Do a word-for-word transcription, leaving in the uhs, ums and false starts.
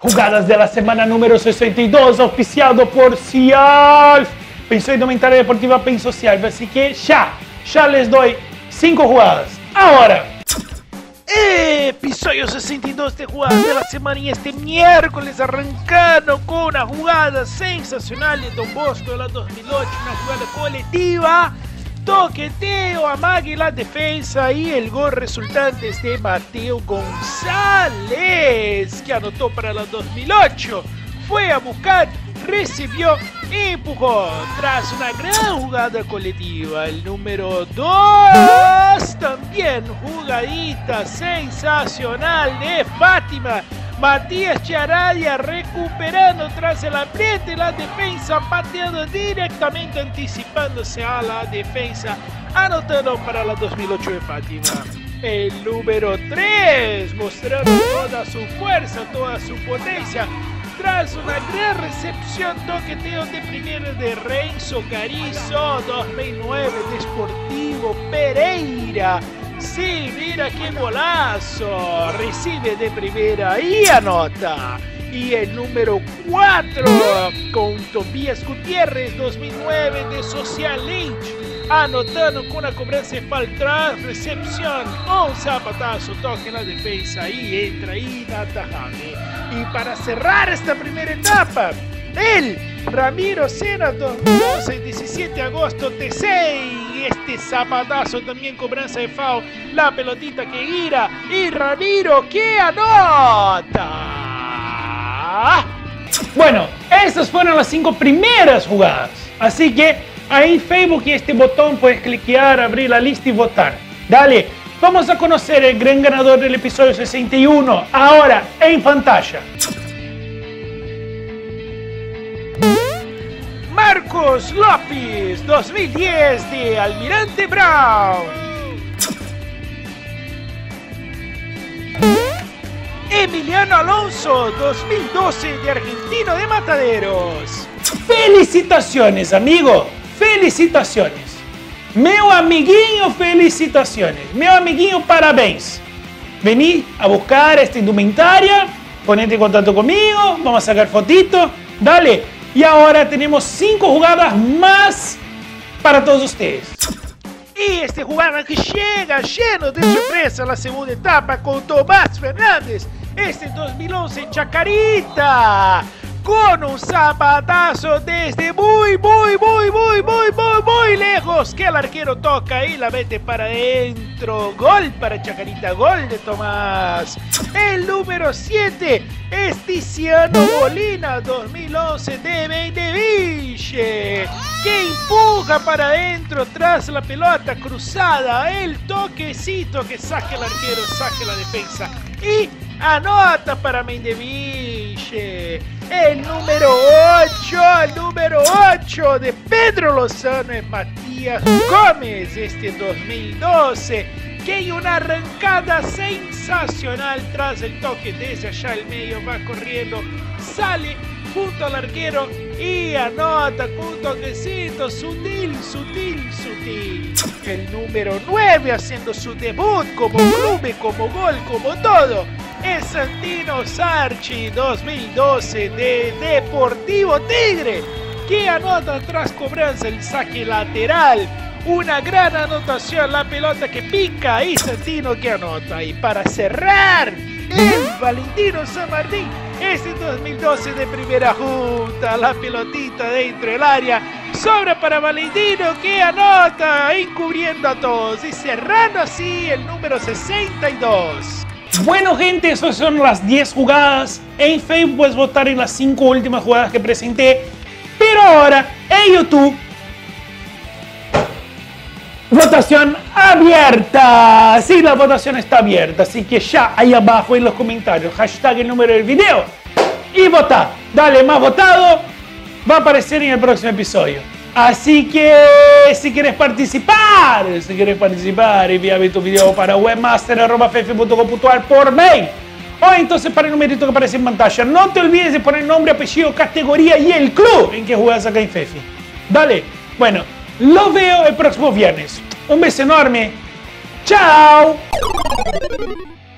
Jugadas de la semana número sesenta y dos, auspiciado por Cialf. Pensó Indumentaria Deportiva Penso Cialf, así que ya, ya les doy cinco jugadas. Ahora. Episodio sesenta y dos de jugadas de la semana y este miércoles arrancando con una jugada sensacional de Don Bosco de la dos mil ocho, una jugada colectiva. Toqueteo, amague la defensa y el gol resultante es de Mateo González, que anotó para la dos mil ocho. Fue a buscar, recibió y empujó. Tras una gran jugada colectiva, el número dos, también jugadita sensacional de Fátima. Matías Charadia recuperando tras el apriete de la defensa, pateando directamente, anticipándose a la defensa, anotando para la dos mil ocho de Fátima. El número tres, mostrando toda su fuerza, toda su potencia, tras una gran recepción, toqueteo de primera de Renzo Carrizo, dos mil nueve de Sportivo Pereira. Sí, mira qué golazo, recibe de primera y anota. Y el número cuatro, con Tobías Gutiérrez, dos mil nueve de Social Lynch, anotando con una cobranza de falta, recepción, un zapatazo, toque en la defensa y entra inatajable. Y para cerrar esta primera etapa, el Ramiro Sena, dos mil doce, diecisiete de agosto, T seis. Este zapatazo también cobranza de foul, la pelotita que gira y Ramiro que anota. Bueno, estas fueron las cinco primeras jugadas. Así que ahí en Facebook y este botón puedes cliquear, abrir la lista y votar. Dale, vamos a conocer el gran ganador del episodio sesenta y uno, ahora en pantalla. Marcos López, dos mil diez de Almirante Brown. Emiliano Alonso, dos mil doce de Argentino de Mataderos. Felicitaciones, amigo. Felicitaciones. Meu amiguinho, felicitaciones. Meu amiguinho, parabéns. Vení a buscar esta indumentaria, ponete en contacto conmigo, vamos a sacar fotitos. Dale. Y ahora tenemos cinco jugadas más para todos ustedes. Y esta jugada que llega lleno de sorpresa a la segunda etapa con Tomás Fernández, este dos mil once Chacarita, con un zapatazo desde muy, muy, muy, muy, muy, muy, muy lejos, que el arquero toca y la mete para adentro. Gol para Chacarita, gol de Tomás. El número siete es Tiziano Molina, dos mil once de Vendeville, que empuja para adentro tras la pelota cruzada. El toquecito que saque el arquero, saque la defensa y anota para Mendeville. El número ocho, el número ocho de Pedro Lozano es Matías Gómez, este dos mil doce, que hay una arrancada sensacional tras el toque desde allá el medio, va corriendo, sale junto al arquero y anota con un toquecito sutil, sutil, sutil. El número nueve haciendo su debut como club, como gol, como todo, es Santino Sarchi, dos mil doce de Deportivo Tigre, que anota tras cobranza el saque lateral. Una gran anotación, la pelota que pica y Santino que anota. Y para cerrar, el Valentino San Martín, este dos mil doce de primera junta, la pelotita dentro del área, sobra para Valentino que anota, encubriendo a todos y cerrando así el número sesenta y dos. Bueno, gente, esas son las diez jugadas. En Facebook puedes votar en las cinco últimas jugadas que presenté. Pero ahora, en YouTube, votación abierta. Sí, la votación está abierta. Así que ya ahí abajo en los comentarios, hashtag el número del video y vota. Dale, más votado va a aparecer en el próximo episodio. Así que si quieres participar, si quieres participar, envíame tu video para webmaster arroba fefe punto com punto ar por mail. O entonces para el numerito que aparece en pantalla. No te olvides de poner nombre, apellido, categoría y el club en que juegas acá en Fefi. Dale, bueno, los veo el próximo viernes. Un beso enorme. ¡Chao!